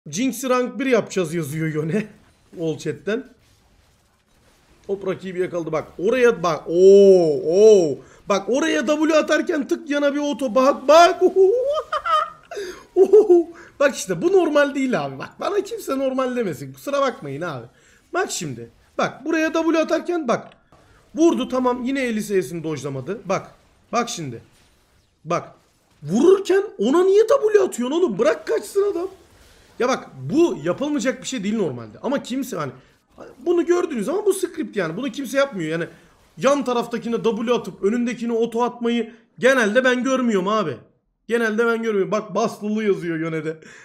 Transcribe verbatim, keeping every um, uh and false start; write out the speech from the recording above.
Jinx'i rank bir yapacağız yazıyor Yone. All chat'ten. Hop rakibi yakaladı bak. Oraya bak. Oo, oo. Bak oraya W atarken tık yana bir oto. Bak bak. Bak işte bu normal değil abi. Bak bana kimse normal demesin. Kusura bakmayın abi. Bak şimdi. Bak buraya W atarken bak. Vurdu tamam yine Elisa'sını dojlamadı. Bak. Bak şimdi. Bak. Vururken ona niye W atıyorsun oğlum? Bırak kaçsın adam. Ya bak bu yapılmayacak bir şey değil normalde. Ama kimse hani bunu gördünüz ama bu script yani. Bunu kimse yapmıyor. Yani yan taraftakine W atıp önündekine oto atmayı genelde ben görmüyorum abi. Genelde ben görmüyorum. Bak Baslılı yazıyor yönede.